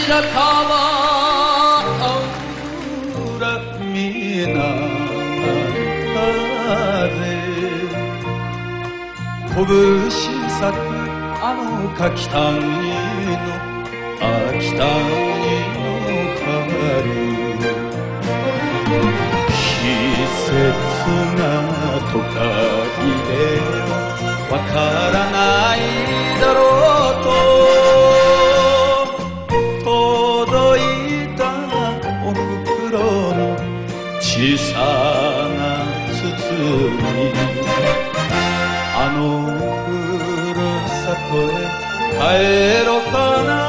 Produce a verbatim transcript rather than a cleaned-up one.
白川恨みな風拳咲くあの柿谷の秋谷の春季節が都会でわからないだろうと届いたお袋の小さな包みあのふるさとへ帰ろうかな